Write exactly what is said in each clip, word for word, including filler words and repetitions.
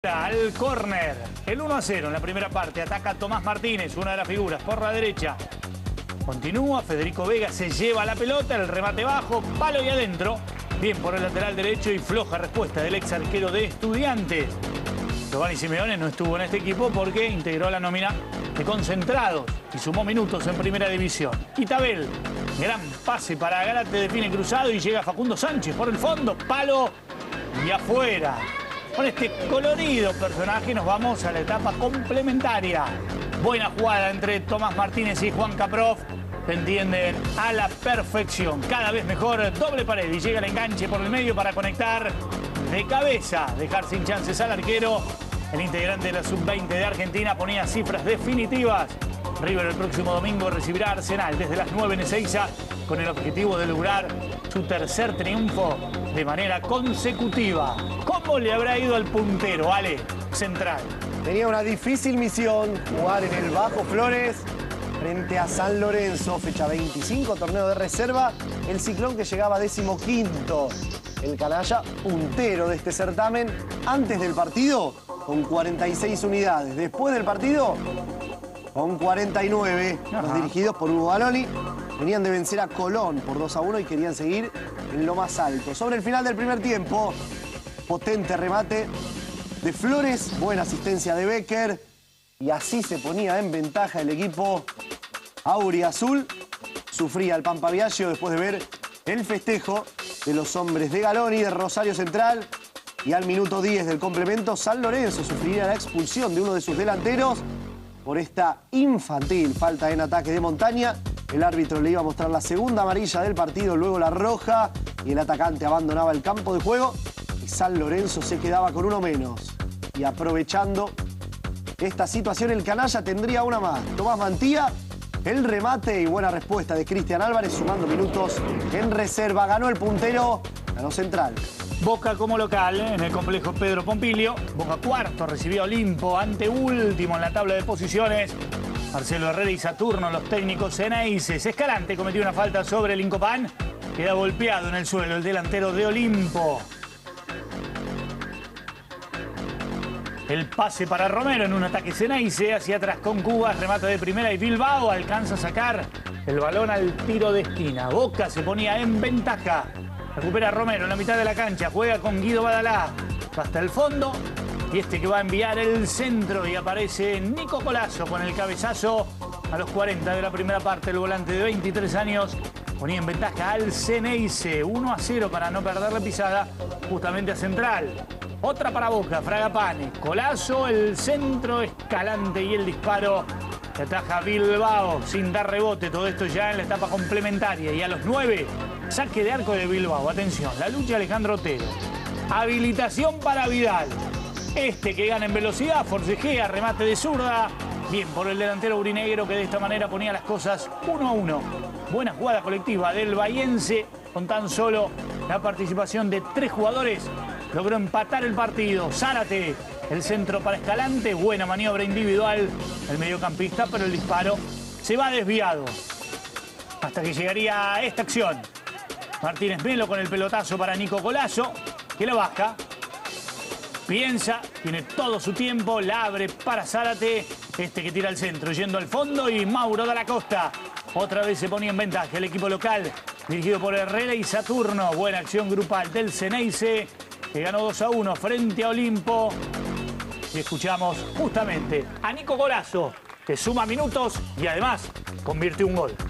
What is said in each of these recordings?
Al córner, el uno a cero en la primera parte, ataca Tomás Martínez, una de las figuras, por la derecha. Continúa, Federico Vega se lleva la pelota, el remate bajo, palo y adentro. Bien por el lateral derecho y floja respuesta del ex arquero de Estudiantes. Giovanni Simeone no estuvo en este equipo porque integró la nómina de concentrados y sumó minutos en primera división. Itabel, gran pase para Garate, define cruzado y llega Facundo Sánchez por el fondo, palo y afuera. Con este colorido personaje nos vamos a la etapa complementaria. Buena jugada entre Tomás Martínez y Juan Caprof. Se entienden a la perfección. Cada vez mejor, doble pared y llega el enganche por el medio para conectar de cabeza. Dejar sin chances al arquero. El integrante de la sub veinte de Argentina ponía cifras definitivas. River el próximo domingo recibirá a Arsenal desde las nueve en Ezeiza con el objetivo de lograr su tercer triunfo de manera consecutiva. ¿Cómo le habrá ido al puntero, Ale, central? Tenía una difícil misión, jugar en el Bajo Flores frente a San Lorenzo, fecha veinticinco, torneo de reserva. El Ciclón que llegaba decimoquinto. El canalla puntero de este certamen. Antes del partido, con cuarenta y seis unidades. Después del partido, con cuarenta y nueve. Ajá. Los dirigidos por Hugo Galoni venían de vencer a Colón por dos a uno y querían seguir en lo más alto. Sobre el final del primer tiempo, potente remate de Flores, buena asistencia de Becker y así se ponía en ventaja el equipo auriazul. Sufría el Pampa Viaggio después de ver el festejo de los hombres de Galoni, de Rosario Central, y al minuto diez del complemento San Lorenzo sufriría la expulsión de uno de sus delanteros por esta infantil falta en ataque de Montaña. El árbitro le iba a mostrar la segunda amarilla del partido, luego la roja, y el atacante abandonaba el campo de juego y San Lorenzo se quedaba con uno menos. Y aprovechando esta situación, el canalla tendría una más. Tomás Mantilla, el remate y buena respuesta de Cristian Álvarez, sumando minutos en reserva. Ganó el puntero, ganó Central. Boca como local en el complejo Pedro Pompilio. Boca cuarto, recibió a Olimpo, anteúltimo en la tabla de posiciones. Marcelo Herrera y Saturno, los técnicos Ceneices. Escalante cometió una falta sobre el Incopán. Queda golpeado en el suelo el delantero de Olimpo. El pase para Romero en un ataque Ceneice. Hacia atrás con Cubas, remata de primera y Bilbao alcanza a sacar el balón al tiro de esquina. Boca se ponía en ventaja. Recupera Romero en la mitad de la cancha. Juega con Guido Badalá. Hasta el fondo. Y este que va a enviar el centro y aparece Nico Colazo con el cabezazo a los cuarenta de la primera parte. El volante de veintitrés años ponía en ventaja al Ceneice. uno a cero para no perder la pisada justamente a Central. Otra para Boca, Fragapane. Colazo, el centro, Escalante y el disparo que ataja Bilbao sin dar rebote. Todo esto ya en la etapa complementaria. Y a los nueve, saque de arco de Bilbao. Atención, la lucha de Alejandro Otero. Habilitación para Vidal. Este que gana en velocidad, forcejea, remate de zurda. Bien por el delantero aurinegro que de esta manera ponía las cosas uno a uno. Buena jugada colectiva del bahiense con tan solo la participación de tres jugadores. Logró empatar el partido. Zárate, el centro para Escalante. Buena maniobra individual el mediocampista, pero el disparo se va desviado. Hasta que llegaría a esta acción. Martínez Melo con el pelotazo para Nico Colazo, que lo baja. Piensa, tiene todo su tiempo, la abre para Zárate, este que tira al centro, yendo al fondo, y Mauro de la Costa. Otra vez se ponía en ventaja el equipo local, dirigido por Herrera y Saturno. Buena acción grupal del Ceneice, que ganó dos a uno frente a Olimpo. Y escuchamos justamente a Nico Colazo, que suma minutos y además convierte un gol.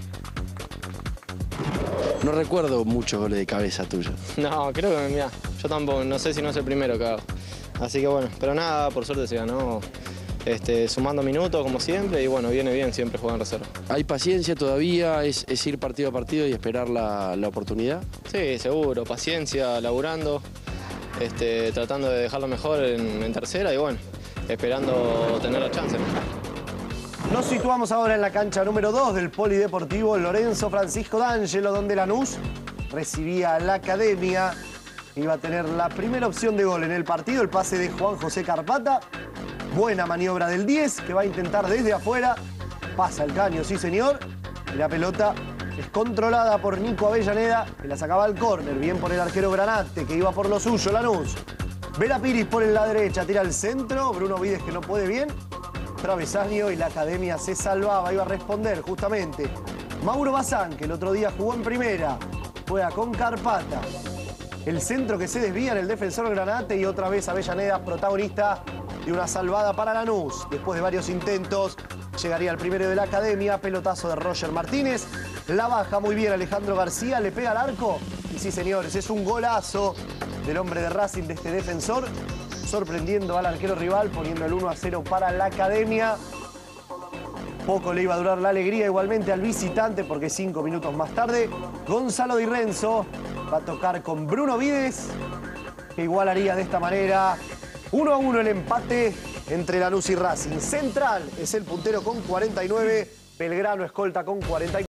No recuerdo muchos goles de cabeza tuyos. No, creo que, mira, yo tampoco, no sé si no es el primero que hago. Así que bueno, pero nada, por suerte se ganó este, sumando minutos como siempre y bueno, viene bien siempre jugar en reserva. ¿Hay paciencia todavía? ¿Es, es ir partido a partido y esperar la, la oportunidad? Sí, seguro, paciencia, laburando, este, tratando de dejarlo mejor en, en tercera y bueno, esperando tener la chance. Nos situamos ahora en la cancha número dos del Polideportivo Lorenzo Francisco D'Angelo, donde Lanús recibía a la Academia. Iba a tener la primera opción de gol en el partido, el pase de Juan José Carpata. Buena maniobra del diez, que va a intentar desde afuera. Pasa el caño, sí señor. Y la pelota es controlada por Nico Avellaneda, que la sacaba al córner. Bien por el arquero Granate, que iba por lo suyo, Lanús. Vera Piris por la derecha, tira al centro. Bruno Vides que no puede bien. Travesaño y la academia se salvaba. Iba a responder justamente Mauro Bazán, que el otro día jugó en primera. Juega con Carpata. El centro que se desvía en el defensor Granate y otra vez Avellaneda, protagonista de una salvada para Lanús. Después de varios intentos, llegaría el primero de la academia. Pelotazo de Roger Martínez. La baja muy bien Alejandro García. Le pega al arco. Y sí, señores, es un golazo del hombre de Racing, de este defensor, sorprendiendo al arquero rival, poniendo el uno a cero para la academia. Poco le iba a durar la alegría igualmente al visitante, porque cinco minutos más tarde, Gonzalo Di Renzo va a tocar con Bruno Vides, que igualaría de esta manera uno a uno el empate entre Lanús y Racing. Central es el puntero con cuarenta y nueve, Belgrano escolta con cuarenta y cuatro.